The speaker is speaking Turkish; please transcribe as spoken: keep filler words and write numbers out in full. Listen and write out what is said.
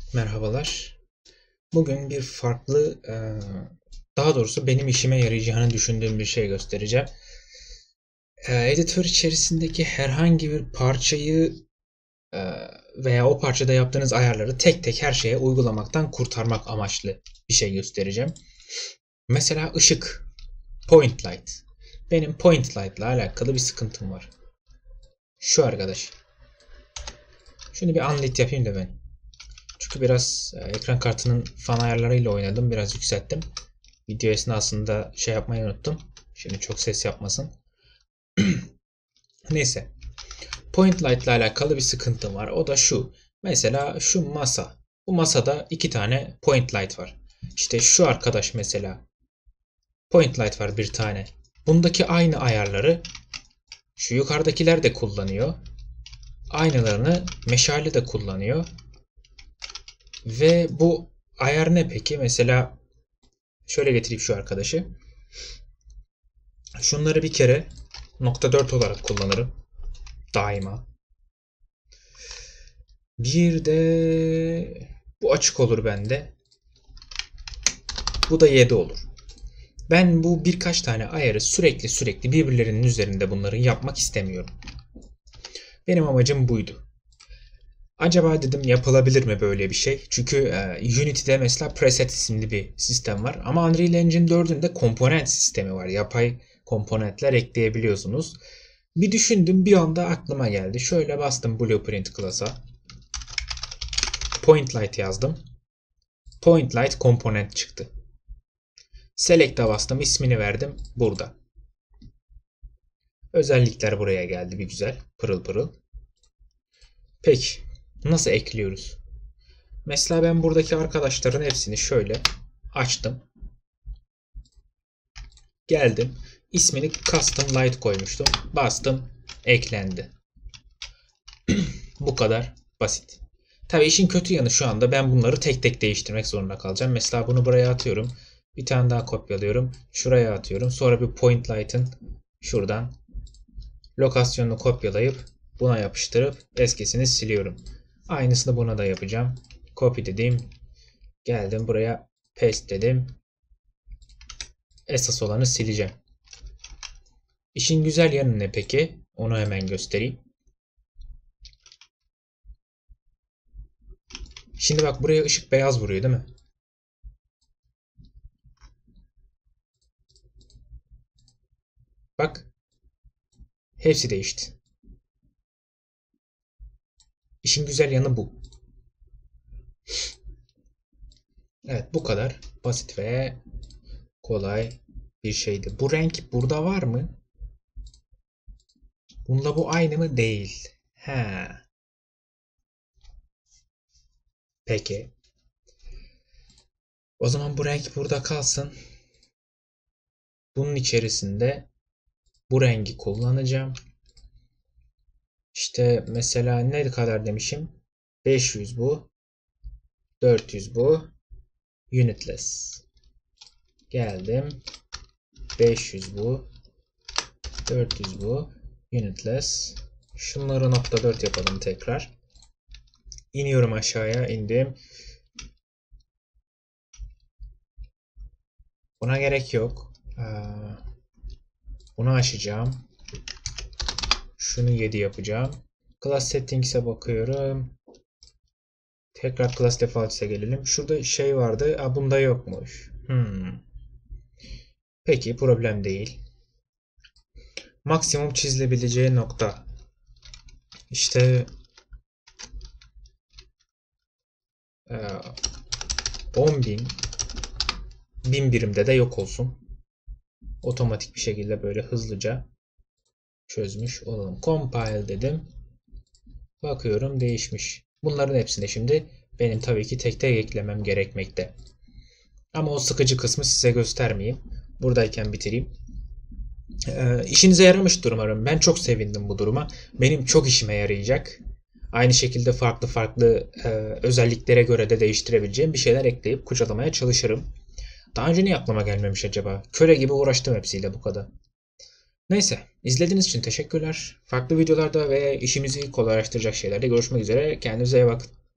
Merhabalar. Bugün bir farklı, e, daha doğrusu benim işime yarayacağını düşündüğüm bir şey göstereceğim. E, Editör içerisindeki herhangi bir parçayı e, veya o parçada yaptığınız ayarları tek tek her şeye uygulamaktan kurtarmak amaçlı bir şey göstereceğim. Mesela ışık, point light. Benim point light ile alakalı bir sıkıntım var. Şu arkadaş. Şunu bir unlit yapayım da ben. Çünkü biraz e, ekran kartının fan ayarlarıyla oynadım. Biraz yükselttim. Video esnasında şey yapmayı unuttum. Şimdi çok ses yapmasın. Neyse. Point light ile alakalı bir sıkıntım var. O da şu. Mesela şu masa. Bu masada iki tane point light var. İşte şu arkadaş mesela. Point light var bir tane. Bundaki aynı ayarları şu yukarıdakiler de kullanıyor. Aynılarını meşale de kullanıyor. Ve bu ayar ne peki? Mesela şöyle getireyim şu arkadaşı. Şunları bir kere nokta dört olarak kullanırım. Daima. Bir de bu açık olur bende. Bu da yedi olur. Ben bu birkaç tane ayarı sürekli sürekli birbirlerinin üzerinde bunları yapmak istemiyorum. Benim amacım buydu. Acaba dedim yapılabilir mi böyle bir şey? Çünkü e, Unity'de mesela preset isimli bir sistem var. Ama Unreal Engine dördün de komponent sistemi var. Yapay komponentler ekleyebiliyorsunuz. Bir düşündüm, bir anda aklıma geldi. Şöyle bastım Blueprint class'a. Point light yazdım. Point light komponent çıktı. Select'a bastım, ismini verdim. Burada. Özellikler buraya geldi bir güzel. Pırıl pırıl. Peki. Nasıl ekliyoruz? Mesela ben buradaki arkadaşların hepsini şöyle açtım. Geldim. İsmini Custom Light koymuştum. Bastım. Eklendi. Bu kadar basit. Tabii işin kötü yanı şu anda ben bunları tek tek değiştirmek zorunda kalacağım. Mesela bunu buraya atıyorum. Bir tane daha kopyalıyorum. Şuraya atıyorum. Sonra bir point light'ın şuradan lokasyonunu kopyalayıp buna yapıştırıp eskisini siliyorum. Aynısını buna da yapacağım. Copy dedim. Geldim buraya paste dedim. Esas olanı sileceğim. İşin güzel yanı ne peki? Onu hemen göstereyim. Şimdi bak buraya ışık beyaz vuruyor değil mi? Bak. Hepsi değişti. İşin güzel yanı bu. Evet, bu kadar basit ve kolay bir şeydi. Bu renk burada var mı? Bunda bu aynı mı? Değil. He. Peki. O zaman bu renk burada kalsın. Bunun içerisinde bu rengi kullanacağım. İşte mesela ne kadar demişim? beş yüz bu. dört yüz bu. Unitless. Geldim. beş yüz bu. dört yüz bu. Unitless. Şunları nokta dört yapalım tekrar. İniyorum aşağıya. İndim. Buna gerek yok. Bunu açacağım. Şunu yedi yapacağım. Class Settings'e bakıyorum. Tekrar Class Defaults'e gelelim. Şurada şey vardı. Aa, bunda yokmuş. Hmm. Peki problem değil. Maksimum çizilebileceği nokta. İşte on bin bin birimde de yok olsun. Otomatik bir şekilde böyle hızlıca çözmüş olalım. Compile dedim. Bakıyorum değişmiş. Bunların hepsini şimdi benim tabii ki tek tek eklemem gerekmekte. Ama o sıkıcı kısmı size göstermeyeyim. Buradayken bitireyim. Ee, işinize yaramıştır umarım. Ben çok sevindim bu duruma. Benim çok işime yarayacak. Aynı şekilde farklı farklı e, özelliklere göre de değiştirebileceğim bir şeyler ekleyip kucalamaya çalışırım. Daha önce niye aklıma gelmemiş acaba? Köle gibi uğraştım hepsiyle bu kadar. Neyse, izlediğiniz için teşekkürler. Farklı videolarda ve işimizi kolaylaştıracak şeylerde görüşmek üzere. Kendinize iyi bakın.